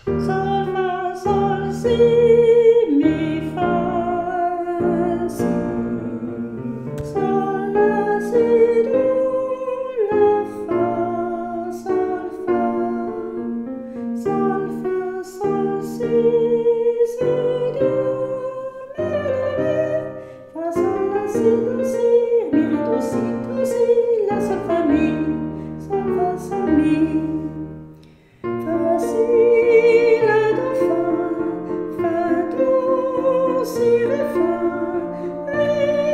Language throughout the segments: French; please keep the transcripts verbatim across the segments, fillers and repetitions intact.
Sol, fa, sol, si, mi, fa, si. Sol, la, si, do, la, fa, sol, fa. Sol, fa, sol, si, si, do, mi, mi, fa, sol, la, si, do, si, mi, ré, do, si, do, si, la, sol, fa, mi, sol, fa, sol, mi. Fa, si, la, do, fa, fa, do, si, ré, fa, ré,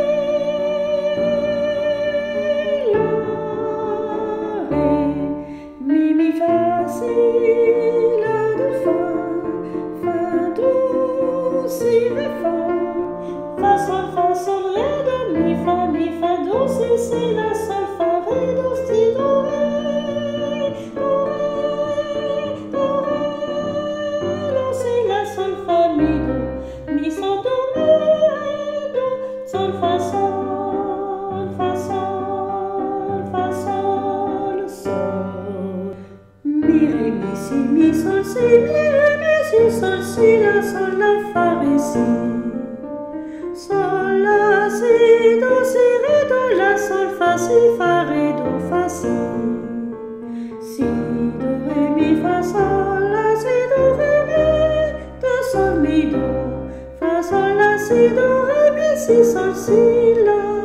la, ré, mi, mi, fa, si, la, do, fa, fa, do, si, ré, fa, fa, sol, fa, sol, ré, do, mi, fa, mi, fa, do, si, si, la, sol, fa, ré, do, si, do, ré, do, ré, do, ré, do, si, la, sol, fa, mi, do, mi, sol, do, mi, ré, do, sol, fa, sol, fa, sol, fa, sol, sol, mi, ré, mi, si, mi, sol, si, mi, ré, mi, si, sol, si, la, sol, la, fa, ré, si. Sol, la, si, do, si, ré, do, la, sol, fa, si, fa, ré, do, fa, si. Si, do, ré, mi, fa, sol, la, si, do, ré, mi, do, sol, mi, do, fa, sol, la, si, do, ré, mi, si, sol, si, la.